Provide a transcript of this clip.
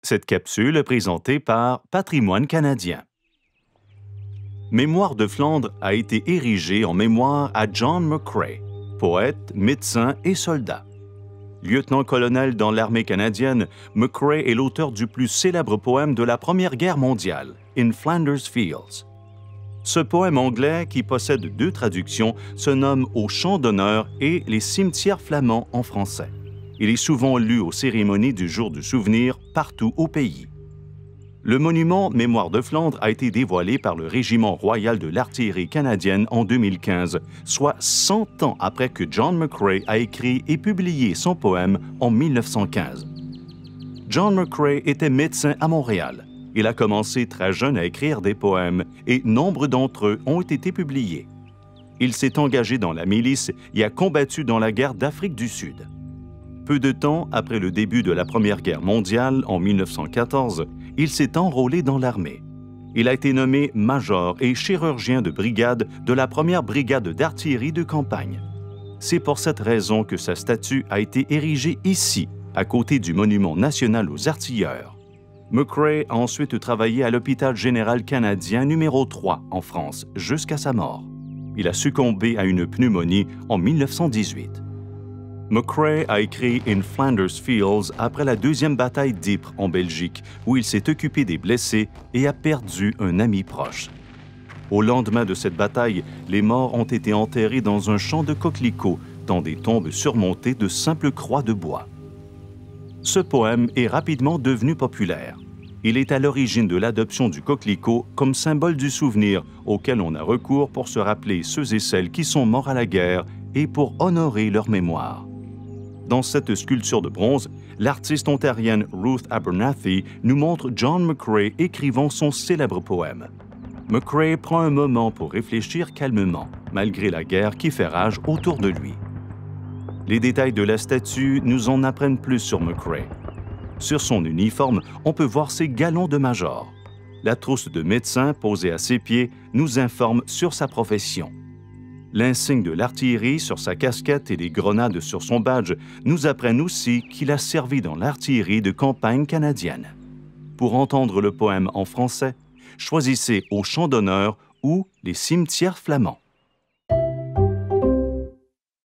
Cette capsule est présentée par Patrimoine canadien. Mémoire de Flandre a été érigée en mémoire à John McCrae, poète, médecin et soldat. Lieutenant-colonel dans l'armée canadienne, McCrae est l'auteur du plus célèbre poème de la Première Guerre mondiale, In Flanders Fields. Ce poème anglais, qui possède 2 traductions, se nomme Au champ d'honneur et Les cimetières flamands en français. Il est souvent lu aux cérémonies du jour du souvenir partout au pays. Le monument Mémoire de Flandre a été dévoilé par le Régiment royal de l'artillerie canadienne en 2015, soit 100 ans après que John McCrae a écrit et publié son poème en 1915. John McCrae était médecin à Montréal. Il a commencé très jeune à écrire des poèmes et nombre d'entre eux ont été publiés. Il s'est engagé dans la milice et a combattu dans la guerre d'Afrique du Sud. Peu de temps après le début de la Première Guerre mondiale, en 1914, il s'est enrôlé dans l'armée. Il a été nommé major et chirurgien de brigade de la première brigade d'artillerie de campagne. C'est pour cette raison que sa statue a été érigée ici, à côté du Monument national aux artilleurs. McCrae a ensuite travaillé à l'hôpital général canadien numéro 3 en France jusqu'à sa mort. Il a succombé à une pneumonie en 1918. McCrae a écrit In Flanders Fields après la deuxième bataille d'Ypres en Belgique, où il s'est occupé des blessés et a perdu un ami proche. Au lendemain de cette bataille, les morts ont été enterrés dans un champ de coquelicots, dans des tombes surmontées de simples croix de bois. Ce poème est rapidement devenu populaire. Il est à l'origine de l'adoption du coquelicot comme symbole du souvenir auquel on a recours pour se rappeler ceux et celles qui sont morts à la guerre et pour honorer leur mémoire. Dans cette sculpture de bronze, l'artiste ontarienne Ruth Abernathy nous montre John McCrae écrivant son célèbre poème. McCrae prend un moment pour réfléchir calmement, malgré la guerre qui fait rage autour de lui. Les détails de la statue nous en apprennent plus sur McCrae. Sur son uniforme, on peut voir ses galons de major. La trousse de médecin posée à ses pieds nous informe sur sa profession. L'insigne de l'artillerie sur sa casquette et les grenades sur son badge nous apprennent aussi qu'il a servi dans l'artillerie de campagne canadienne. Pour entendre le poème en français, choisissez Au champ d'honneur ou Les cimetières flamands.